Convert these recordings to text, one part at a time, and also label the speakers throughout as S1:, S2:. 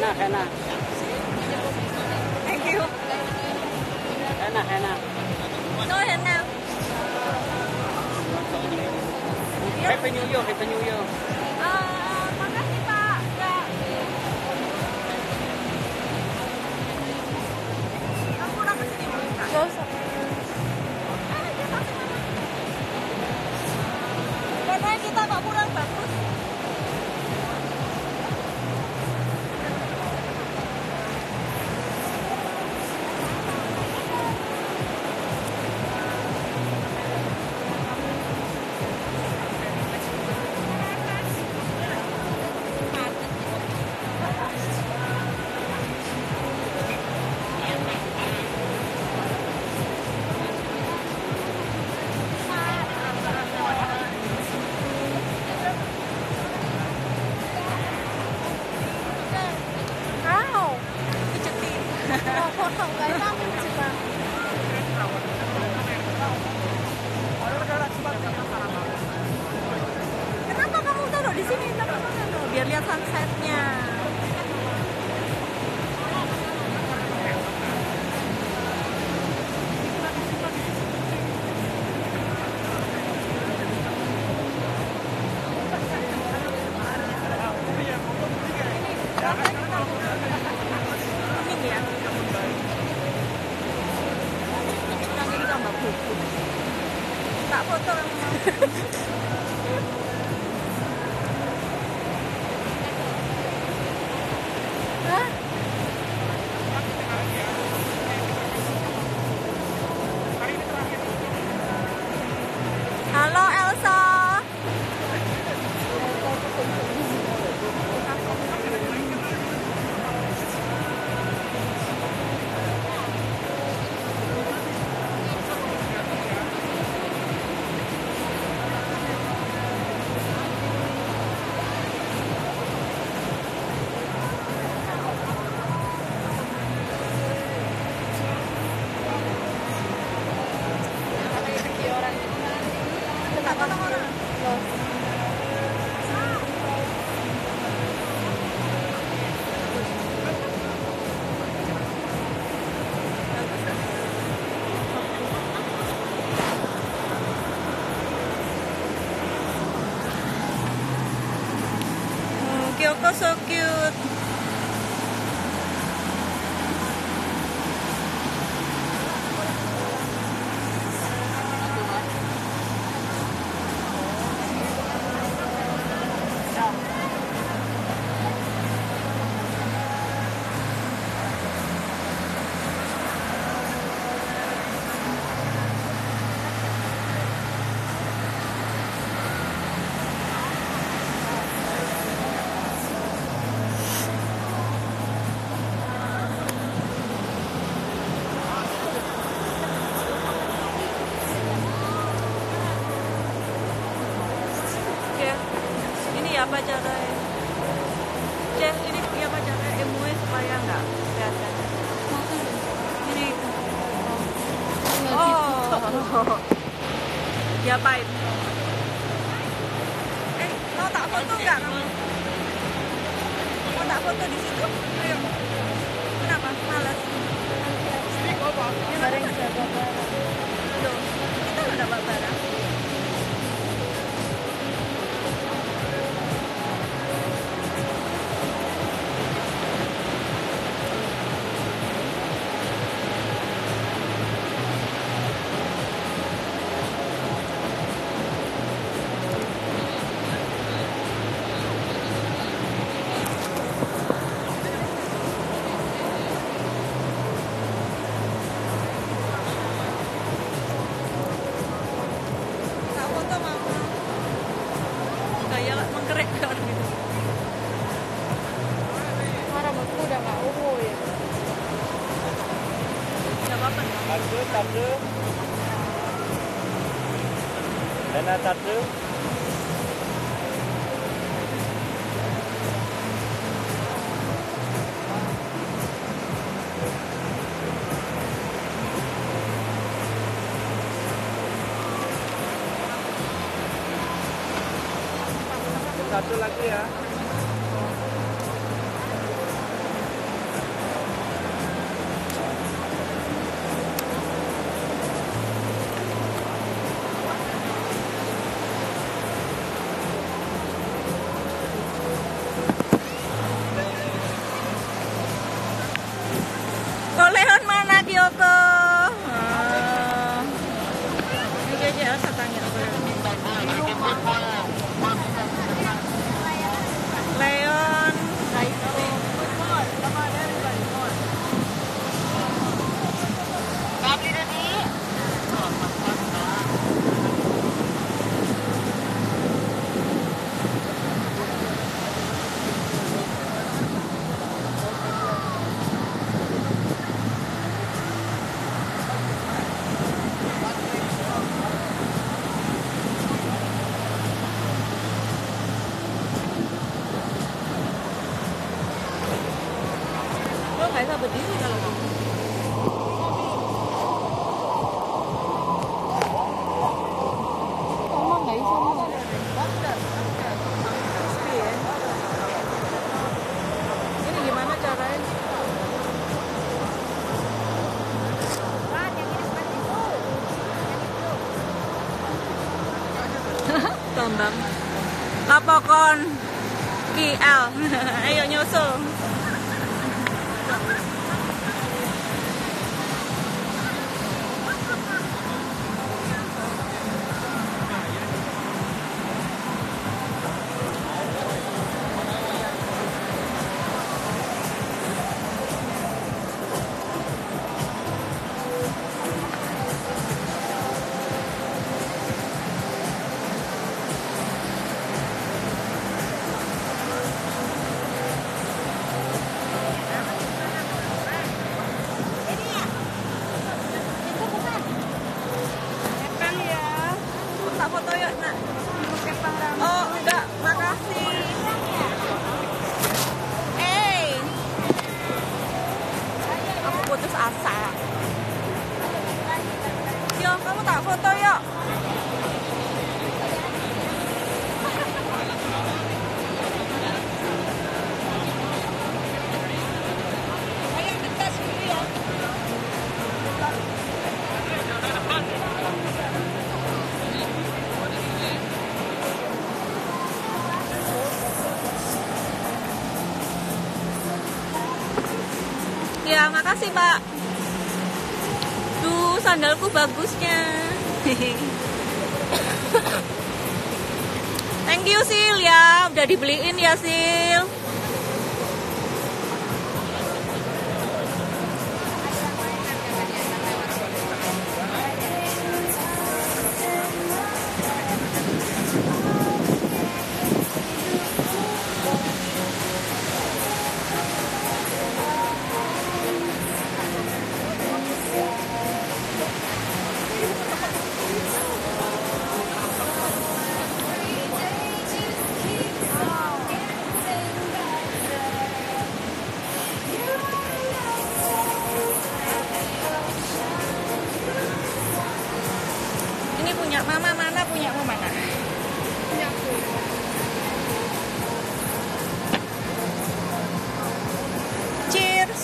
S1: Hena.
S2: Thank you.
S1: Hena.
S2: No henna.
S1: Happy New Year.
S2: Makasih Pak. Ya. Aku pulang ke sini boleh Kak? Gak usah. Karena kita kok kurang bagus. Kenapa kamu taruh di sini? Biar lihat sunsetnya. Ini ya. Nanti tambah buku. Tak foto kamu. Halo Elsa. Kyoko so cute. Apa caranya? Cek ini apa caranya ilmunya supaya nggak kelihatan? Ini. Oh. Diapain? Mau tak foto nggak kamu? Mau tak foto di situ? Ayo. Kenapa? Malas. Bareng jaga barang. Loh, kita nggak dapat barang.
S1: Tadu. Hena tadu. Satu lagi ya.
S2: aja Elsa tanya apa ya? Leon, Raiko. Lo nggak bisa berdiri kalau gitu.
S3: Emang nggak bisa nih.
S2: Iya. Ini gimana caranya? Tombang. Lapokon KL. Ayo nyusul. Kepang ya. Tak foto yuk nak. Oh enggak, makasih. Aku putus asa. Yo, kamu tak foto yuk. Ayo dekat sini ya. Ya, makasih, Pak. Duh, sandalku bagusnya. Thank you, Sil, ya. Udah dibeliin ya, Sil. Ini punya mama mana? Punyamu mana?
S3: Punyaku.
S2: Cheers.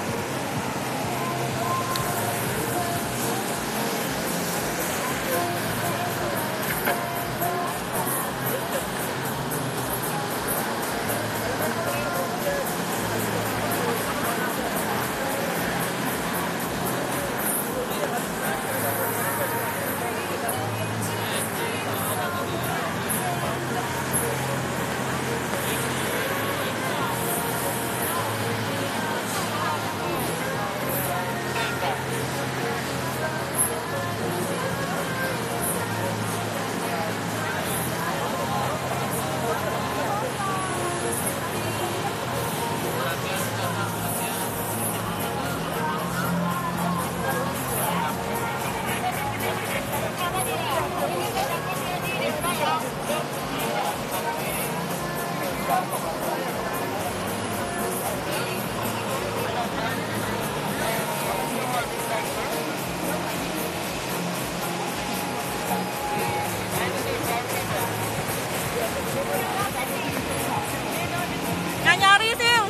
S2: Nggak nyari, Sil.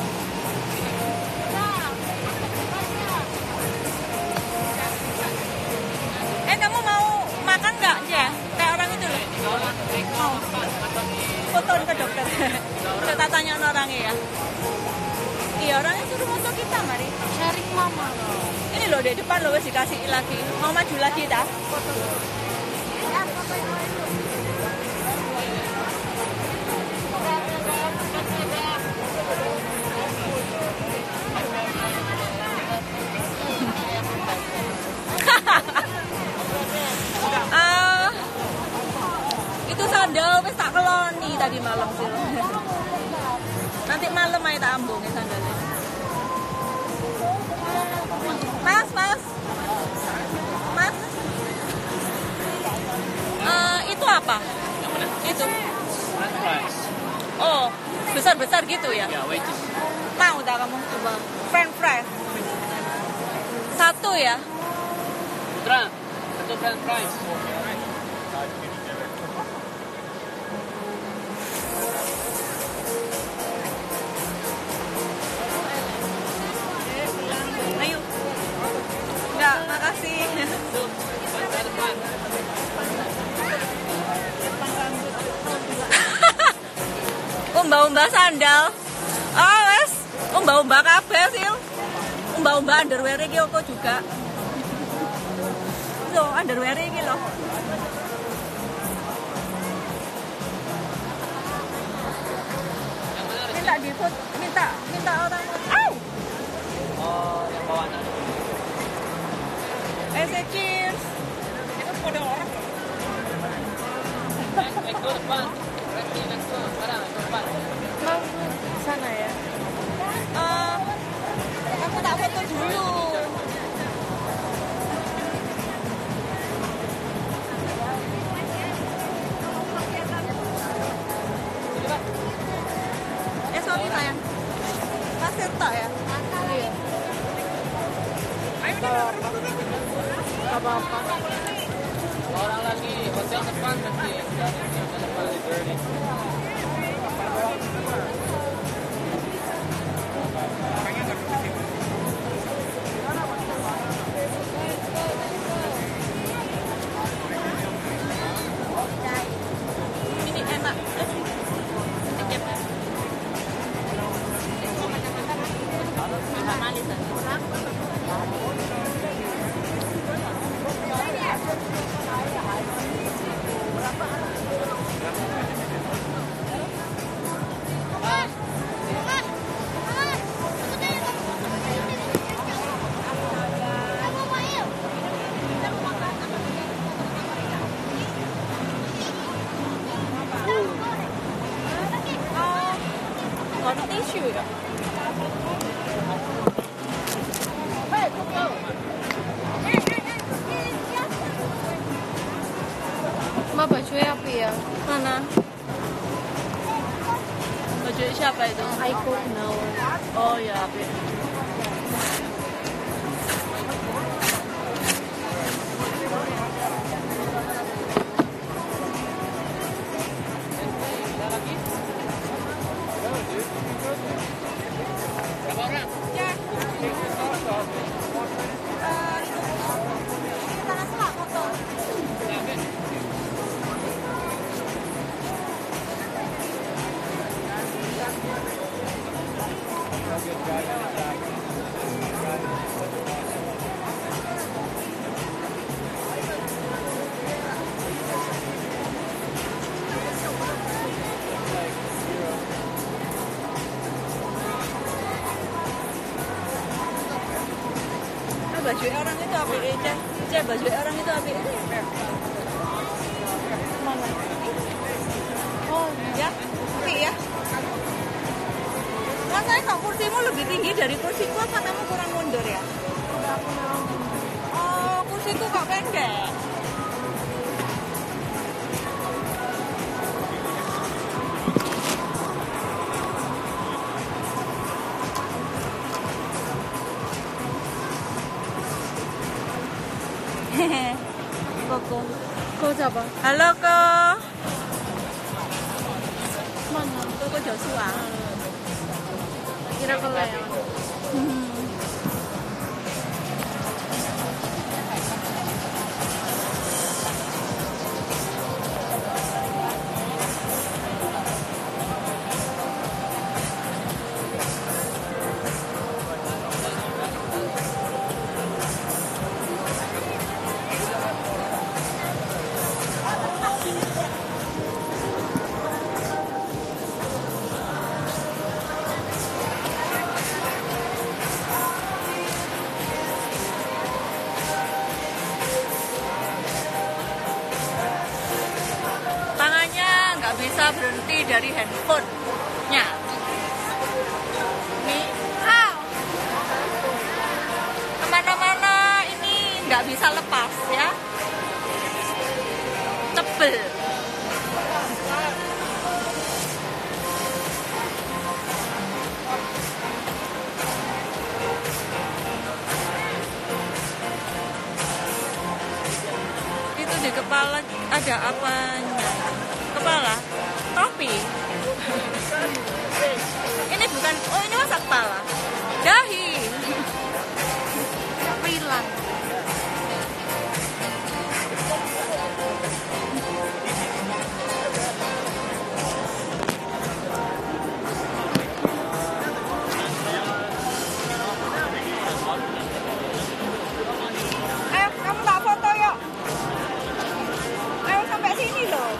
S2: Kamu mau makan nggak, Je? Kayak orang itu loh. Mau. Fotoin ke dokter. Kita tanya orangnya ya. Iya, orangnya suruh foto kita, mari.
S3: Sharing mama.
S2: Ini loh, di depan loh, wes dikasih lagi. Mau maju lagi, dah?
S3: Foto.
S2: Itu sandal wis tak keloni tadi malam sih. Nanti malam aja tak ambung ya sandalnya. Mas. Itu apa? Itu.
S1: French fries.
S2: Oh, besar-besar gitu ya?
S1: Ya, wedges.
S2: Mau tak kamu coba? French fries. Satu ya?
S1: Putra, satu French fries.
S2: Ayo. Enggak, makasih. Umba-umba sandal. Oh, wes. Umba-umba kabeh sih. Umba-umba underwear iki kok juga. Loh, underwear iki loh. Minta di foto, minta orang. Au!
S1: Oh, yang bawah nasi.
S2: Say cheers. Itu pada orang.
S1: Let's go depan. Let's go sekarang, depan.
S3: Mau sana ya?
S2: Aku tak foto dulu. Sorry sayang. Pasir tak ya?
S3: Iya. Apa-apa.
S1: Orang lagi hotel depan nanti.
S2: Ini enak. Manis. Còn tisu ya?
S3: Ma bajunya apa ya?
S2: Mana? Baju siapa itu?
S3: I could know.
S2: Oh ya, Api.
S1: Berapa orang?
S2: Ya. Tangan Pak foto. Baju orang itu apa ya? Cek baju orang itu apa ya? Mana? Oh ya, oke ya. Rasanya kok kursimu lebih tinggi dari kursiku apa kamu kurang mundur ya? Oh, kursiku kok pendek. Koko.
S3: Kau siapa?
S2: Halo, Ko.
S3: Mana?
S2: Koko Joshua.
S3: Kira kalian.
S2: bisa berhenti dari handphonenya. Nih, kemana-mana ini nggak bisa lepas ya, tebel. Itu di kepala ada apanya? Kepala? Topi? Ini bukan, oh ini masa kepala? Dahi?
S3: Pilang.
S2: Ayo, kamu tak foto yuk. Ayo sampai sini loh.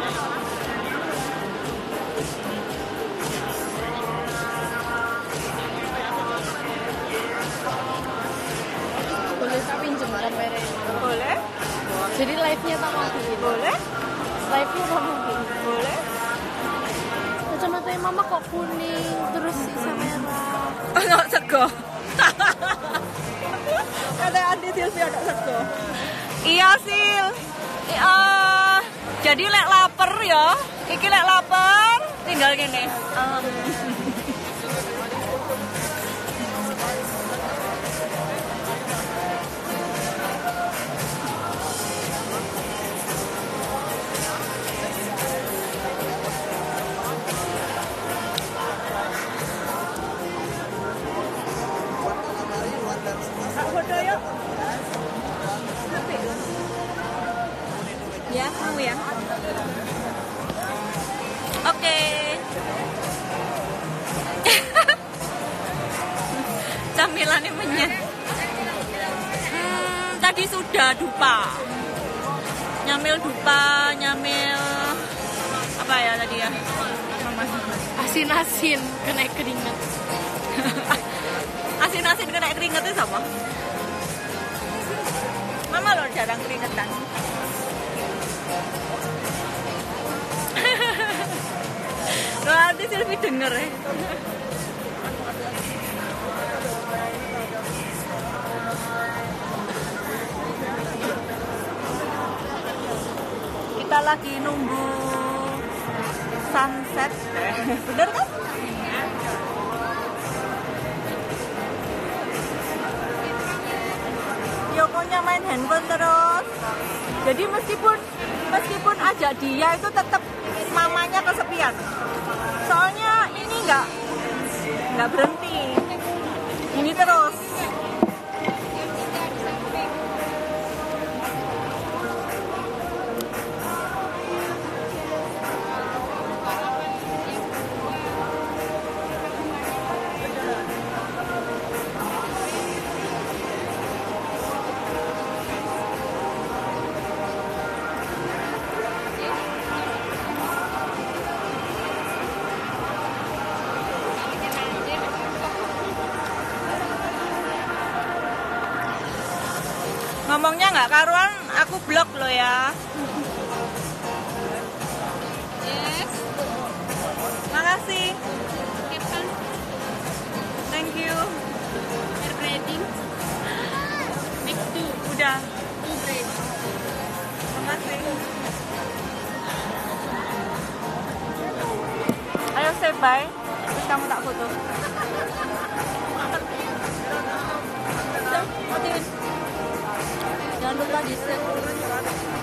S3: Boleh tak pinjem kamera ini?
S2: Boleh?
S3: Jadi live-nya tak mau bikin.
S2: Boleh?
S3: Live-nya tak mau bikin.
S2: Boleh?
S3: Kacamatanya mama kok kuning terus sisa merah.
S2: Anak sego. Kata Andi Silvi anak sego. Iya Sil. Iya. Jadi lek lapar ya. Iki lek lapar tinggal gini. Foto yuk. Ya, mau ya. Oke. Camilannya menyet. Tadi sudah dupa. Nyamil dupa, nyamil apa ya tadi ya?
S3: Asin-asin kena keringat.
S2: Asin-asin kena keringet itu sama. Mama loh jarang keringetan. Nanti Silvi denger ya. Kita lagi nunggu sunset. Bener kan? Yokonya main handphone terus. Jadi meskipun ajak dia itu tetap mamanya kesepian. Soalnya ini nggak berhenti. Ini terus. Ngomongnya nggak karuan, aku blok lo ya.
S3: Yes.
S2: Makasih.
S3: Kapan?
S2: Thank you.
S3: Air breading. Next to
S2: Udah.
S3: bread.
S2: Makasih. Ayo say bye. Terus kamu tak foto. Matiin. Jangan lupa di-save.